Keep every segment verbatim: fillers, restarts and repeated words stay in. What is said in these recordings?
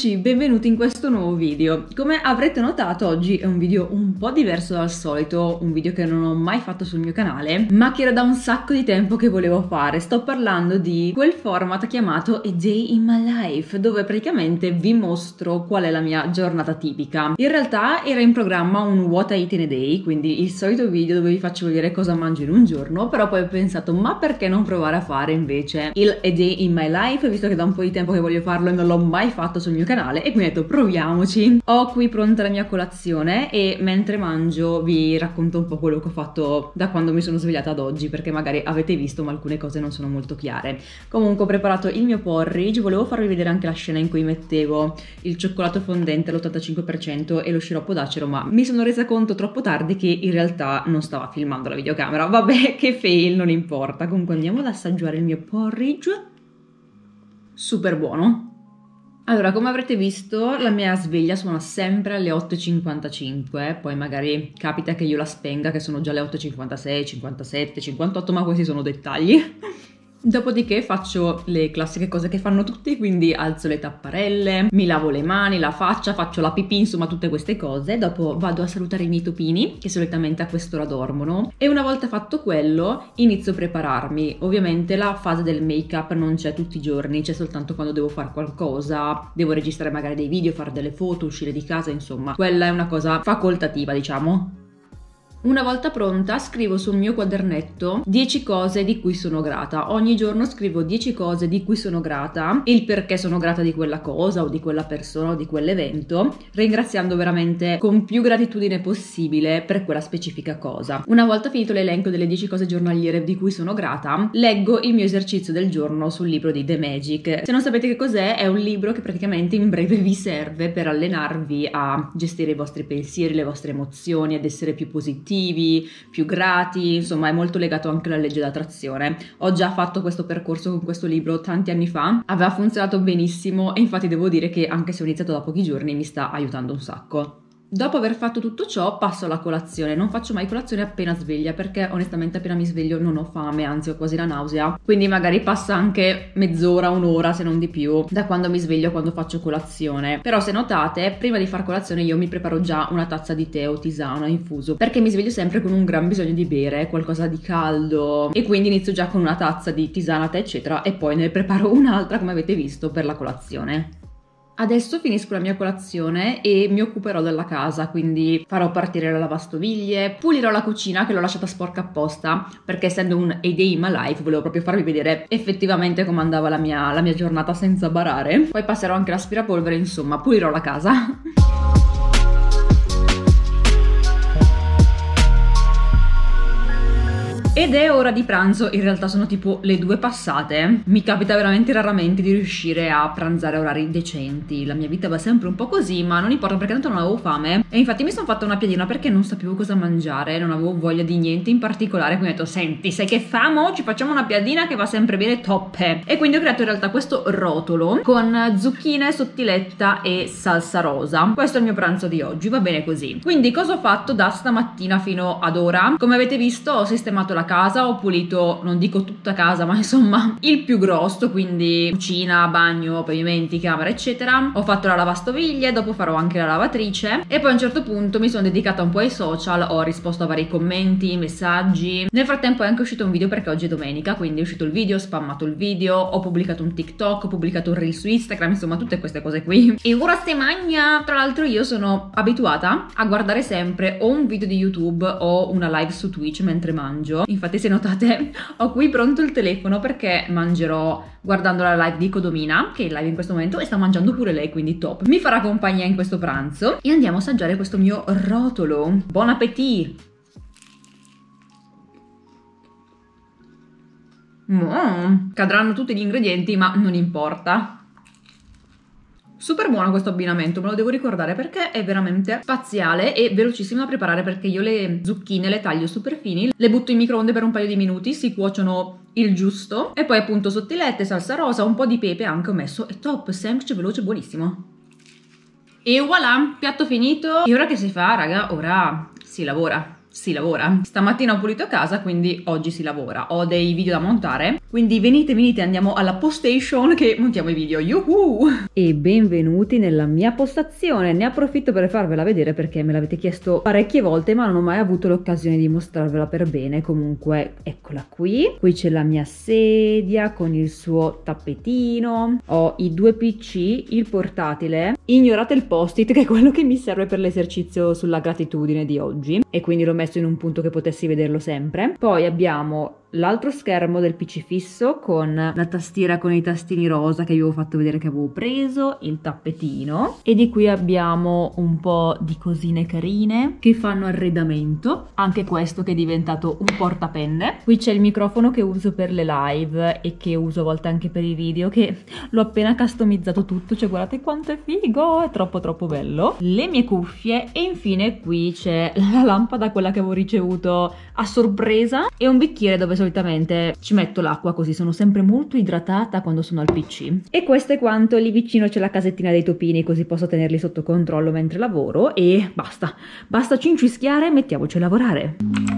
amici, benvenuti in questo nuovo video. Come avrete notato, oggi è un video un po' diverso dal solito, un video che non ho mai fatto sul mio canale, ma che era da un sacco di tempo che volevo fare. Sto parlando di quel format chiamato A Day in My Life, dove praticamente vi mostro qual è la mia giornata tipica. In realtà era in programma un What I Eat in a Day, quindi il solito video dove vi faccio vedere cosa mangio in un giorno, però poi ho pensato, ma perché non provare a fare invece il A Day in My Life, visto che da un po' di tempo che voglio farlo e non l'ho mai fatto sul mio canale, e quindi ho detto proviamoci. Ho qui pronta la mia colazione e mentre mangio vi racconto un po' quello che ho fatto da quando mi sono svegliata ad oggi, perché magari avete visto ma alcune cose non sono molto chiare. Comunque ho preparato il mio porridge, volevo farvi vedere anche la scena in cui mettevo il cioccolato fondente all'ottantacinque per cento e lo sciroppo d'acero, ma mi sono resa conto troppo tardi che in realtà non stava filmando la videocamera. Vabbè, che fail, non importa. Comunque andiamo ad assaggiare il mio porridge. Super buono. Allora, come avrete visto, la mia sveglia suona sempre alle otto e cinquantacinque, poi magari capita che io la spenga che sono già le otto e cinquantasei, cinquantasette, cinquantotto, ma questi sono dettagli. Dopodiché faccio le classiche cose che fanno tutti, quindi alzo le tapparelle, mi lavo le mani, la faccia, faccio la pipì, insomma tutte queste cose. Dopo vado a salutare i miei topini, che solitamente a quest'ora dormono, e una volta fatto quello inizio a prepararmi. Ovviamente la fase del make up non c'è tutti i giorni, c'è soltanto quando devo fare qualcosa, devo registrare magari dei video, fare delle foto, uscire di casa, insomma quella è una cosa facoltativa, diciamo. Una volta pronta scrivo sul mio quadernetto dieci cose di cui sono grata. Ogni giorno scrivo dieci cose di cui sono grata, il perché sono grata di quella cosa o di quella persona o di quell'evento, ringraziando veramente con più gratitudine possibile per quella specifica cosa. Una volta finito l'elenco delle dieci cose giornaliere di cui sono grata, leggo il mio esercizio del giorno sul libro di The Magic. Se non sapete che cos'è, è un libro che praticamente in breve vi serve per allenarvi a gestire i vostri pensieri, le vostre emozioni, ad essere più positivi, più grati, insomma è molto legato anche alla legge d'attrazione. Ho già fatto questo percorso con questo libro tanti anni fa, aveva funzionato benissimo e infatti devo dire che anche se ho iniziato da pochi giorni mi sta aiutando un sacco. Dopo aver fatto tutto ciò passo alla colazione. Non faccio mai colazione appena sveglia perché onestamente appena mi sveglio non ho fame, anzi ho quasi la nausea, quindi magari passa anche mezz'ora, un'ora se non di più da quando mi sveglio a quando faccio colazione. Però se notate, prima di far colazione io mi preparo già una tazza di tè o tisana infuso, perché mi sveglio sempre con un gran bisogno di bere qualcosa di caldo e quindi inizio già con una tazza di tisana, tè eccetera e poi ne preparo un'altra come avete visto per la colazione. Adesso finisco la mia colazione e mi occuperò della casa, quindi farò partire la lavastoviglie, pulirò la cucina che l'ho lasciata sporca apposta perché essendo un A Day in My Life volevo proprio farvi vedere effettivamente come andava la mia, la mia giornata senza barare. Poi passerò anche l'aspirapolvere, insomma pulirò la casa. Ed è ora di pranzo, in realtà sono tipo le due passate. Mi capita veramente raramente di riuscire a pranzare a orari decenti. La mia vita va sempre un po' così, ma non importa perché tanto non avevo fame. E infatti mi sono fatta una piadina perché non sapevo cosa mangiare, non avevo voglia di niente in particolare. Quindi ho detto, senti, sai che famo? Ci facciamo una piadina che va sempre bene, toppe. E quindi ho creato in realtà questo rotolo con zucchine, sottiletta e salsa rosa. Questo è il mio pranzo di oggi, va bene così. Quindi cosa ho fatto da stamattina fino ad ora? Come avete visto ho sistemato la casa, ho pulito, non dico tutta casa, ma insomma il più grosso, quindi cucina, bagno, pavimenti, camera eccetera. Ho fatto la lavastoviglie, dopo farò anche la lavatrice e poi a un certo punto mi sono dedicata un po' ai social, ho risposto a vari commenti, messaggi. Nel frattempo è anche uscito un video perché oggi è domenica, quindi è uscito il video, ho spammato il video, ho pubblicato un TikTok, ho pubblicato un reel su Instagram, insomma tutte queste cose qui. E ora se magna! Tra l'altro io sono abituata a guardare sempre o un video di YouTube o una live su Twitch mentre mangio. Infatti se notate ho qui pronto il telefono perché mangerò guardando la live di Codomina, che è in live in questo momento e sta mangiando pure lei, quindi top. Mi farà compagnia in questo pranzo e andiamo a assaggiare questo mio rotolo. Buon appetito! Mm, cadranno tutti gli ingredienti ma non importa. Super buono questo abbinamento, me lo devo ricordare perché è veramente spaziale e velocissimo da preparare perché io le zucchine le taglio super fini, le butto in microonde per un paio di minuti, si cuociono il giusto e poi appunto sottilette, salsa rosa, un po' di pepe anche ho messo, è top, semplice, veloce, buonissimo. E voilà, piatto finito. E ora che si fa, raga? Ora si lavora. si lavora. Stamattina ho pulito casa, quindi oggi si lavora. Ho dei video da montare, quindi venite, venite, andiamo alla postation che montiamo i video. Yuhu! E benvenuti nella mia postazione. Ne approfitto per farvela vedere perché me l'avete chiesto parecchie volte, ma non ho mai avuto l'occasione di mostrarvela per bene. Comunque, eccola qui. Qui c'è la mia sedia con il suo tappetino. Ho i due P C, il portatile. Ignorate il post-it, che è quello che mi serve per l'esercizio sulla gratitudine di oggi, e quindi l'ho messo in un punto che potessi vederlo sempre. Poi abbiamo l'altro schermo del P C fisso con la tastiera con i tastini rosa che vi avevo fatto vedere che avevo preso, il tappetino, e di qui abbiamo un po' di cosine carine che fanno arredamento, anche questo che è diventato un portapenne. Qui c'è il microfono che uso per le live e che uso a volte anche per i video, che l'ho appena customizzato tutto, cioè guardate quanto è figo, è troppo troppo bello. Le mie cuffie, e infine qui c'è la lampada, quella che avevo ricevuto a sorpresa, e un bicchiere dove solitamente ci metto l'acqua, così sono sempre molto idratata quando sono al P C. E questo è quanto. Lì vicino c'è la casettina dei topini, così posso tenerli sotto controllo mentre lavoro, e basta, basta cincischiare, mettiamoci a lavorare.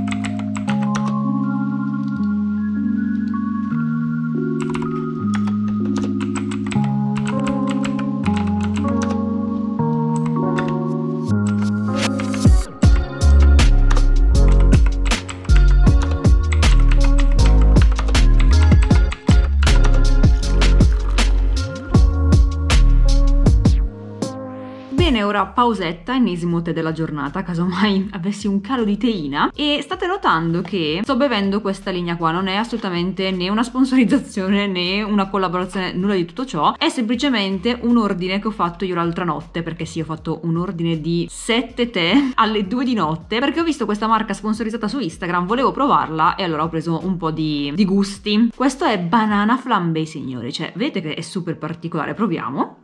Ora pausetta, ennesimo tè della giornata, casomai avessi un calo di teina. E state notando che sto bevendo questa linea qua, non è assolutamente né una sponsorizzazione né una collaborazione, nulla di tutto ciò, è semplicemente un ordine che ho fatto io l'altra notte, perché sì, ho fatto un ordine di sette tè alle due di notte, perché ho visto questa marca sponsorizzata su Instagram, volevo provarla e allora ho preso un po' di, di gusti. Questo è banana flambé, signori, cioè vedete che è super particolare, proviamo.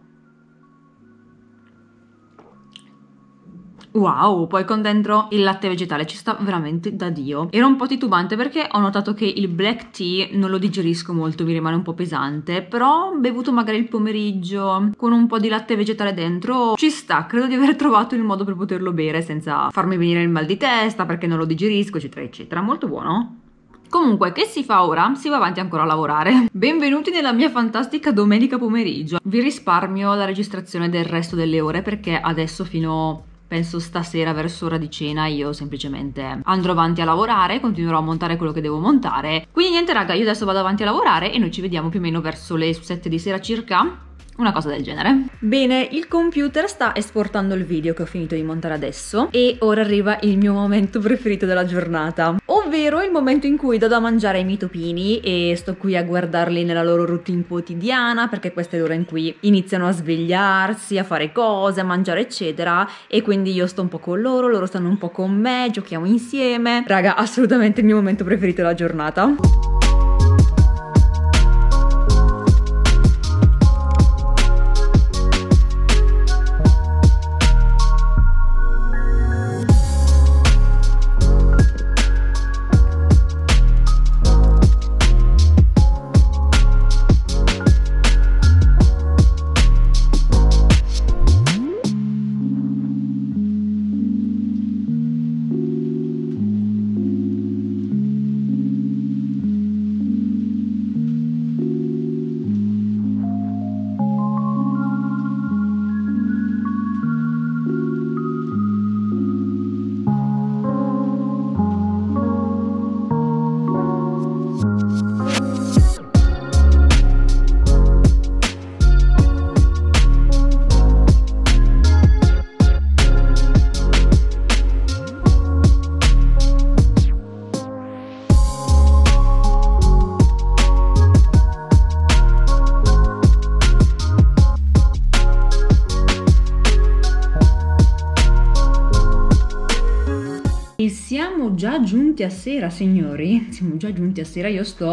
Wow, poi con dentro il latte vegetale, ci sta veramente da Dio. Ero un po' titubante perché ho notato che il black tea non lo digerisco molto, mi rimane un po' pesante, però bevuto magari il pomeriggio con un po' di latte vegetale dentro ci sta. Credo di aver trovato il modo per poterlo bere senza farmi venire il mal di testa perché non lo digerisco, eccetera eccetera. Molto buono. Comunque, che si fa ora? Si va avanti ancora a lavorare. Benvenuti nella mia fantastica domenica pomeriggio. Vi risparmio la registrazione del resto delle ore perché adesso fino... penso stasera verso ora di cena io semplicemente andrò avanti a lavorare, continuerò a montare quello che devo montare. Quindi niente raga, io adesso vado avanti a lavorare e noi ci vediamo più o meno verso le sette di sera circa. Una cosa del genere. Bene, il computer sta esportando il video che ho finito di montare adesso e ora arriva il mio momento preferito della giornata, ovvero il momento in cui do da mangiare ai miei topini e sto qui a guardarli nella loro routine quotidiana, perché questa è l'ora in cui iniziano a svegliarsi, a fare cose, a mangiare eccetera, e quindi io sto un po' con loro, loro stanno un po' con me, giochiamo insieme. Raga, assolutamente il mio momento preferito della giornata. Siamo già giunti a sera, signori, siamo già giunti a sera. Io sto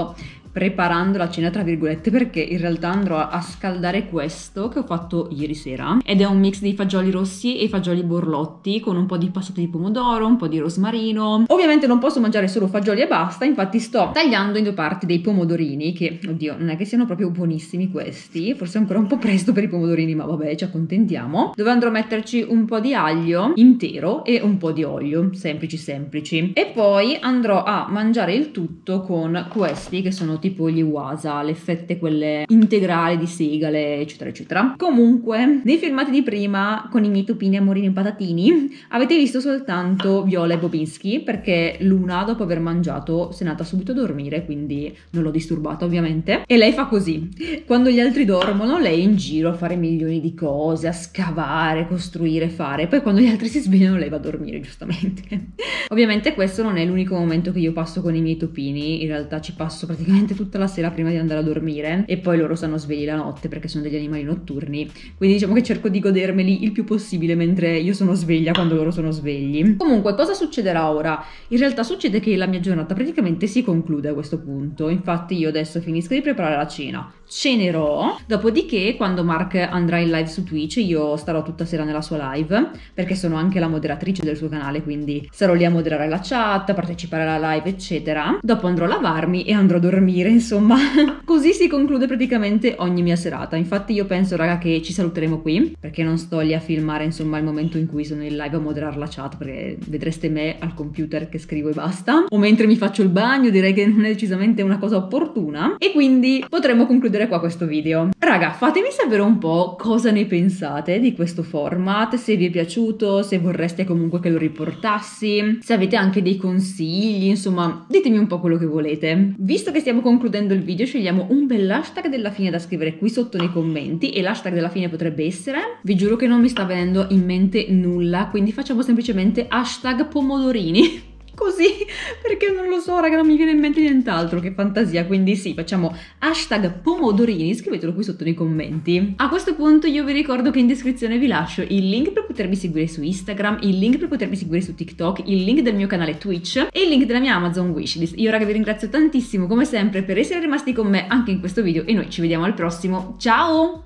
preparando la cena tra virgolette, perché in realtà andrò a scaldare questo che ho fatto ieri sera ed è un mix di fagioli rossi e fagioli borlotti con un po' di passata di pomodoro, un po' di rosmarino. Ovviamente non posso mangiare solo fagioli e basta, infatti sto tagliando in due parti dei pomodorini che, oddio, non è che siano proprio buonissimi questi, forse è ancora un po' presto per i pomodorini, ma vabbè, ci accontentiamo. Dove andrò a metterci un po' di aglio intero e un po' di olio, semplici semplici, e poi andrò a mangiare il tutto con questi che sono tipo gli wasa, le fette quelle integrali di segale eccetera eccetera. Comunque nei filmati di prima con i miei topini, amorini e patatini avete visto soltanto Viola e Bobinski, perché Luna dopo aver mangiato si è andata subito a dormire, quindi non l'ho disturbata ovviamente, e lei fa così quando gli altri dormono, lei è in giro a fare milioni di cose, a scavare, costruire, fare, poi quando gli altri si svegliano lei va a dormire giustamente. Ovviamente questo non è l'unico momento che io passo con i miei topini, in realtà ci passo praticamente tutta la sera prima di andare a dormire e poi loro stanno svegli la notte perché sono degli animali notturni, quindi diciamo che cerco di godermeli il più possibile mentre io sono sveglia quando loro sono svegli. Comunque cosa succederà ora? In realtà succede che la mia giornata praticamente si conclude a questo punto, infatti io adesso finisco di preparare la cena, cenerò, dopodiché quando Mark andrà in live su Twitch io starò tutta sera nella sua live perché sono anche la moderatrice del suo canale, quindi sarò lì a moderare la chat, a partecipare alla live eccetera. Dopo andrò a lavarmi e andrò a dormire, insomma. Così si conclude praticamente ogni mia serata. Infatti io penso raga che ci saluteremo qui perché non sto lì a filmare insomma il momento in cui sono in live a moderare la chat, perché vedreste me al computer che scrivo e basta, o mentre mi faccio il bagno. Direi che non è decisamente una cosa opportuna e quindi potremmo concludere qua questo video. Raga, fatemi sapere un po' cosa ne pensate di questo format, se vi è piaciuto, se vorreste comunque che lo riportassi, se avete anche dei consigli, insomma ditemi un po' quello che volete. Visto che stiamo concludendo il video, scegliamo un bell'hashtag della fine da scrivere qui sotto nei commenti e l'hashtag della fine potrebbe essere, vi giuro che non mi sta venendo in mente nulla, quindi facciamo semplicemente hashtag pomodorini. Così, perché non lo so raga, non mi viene in mente nient'altro, che fantasia, quindi sì, facciamo hashtag pomodorini, scrivetelo qui sotto nei commenti. A questo punto io vi ricordo che in descrizione vi lascio il link per potermi seguire su Instagram, il link per potermi seguire su TikTok, il link del mio canale Twitch e il link della mia Amazon wishlist. Io raga vi ringrazio tantissimo come sempre per essere rimasti con me anche in questo video e noi ci vediamo al prossimo, ciao!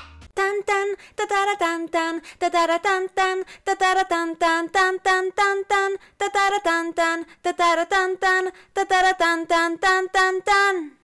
Tan tan tatara tan tan tatara tan tan tatara tan tan tan tan tan tan tatara tan tan tatara tan tan tatara tan tan tan tan tan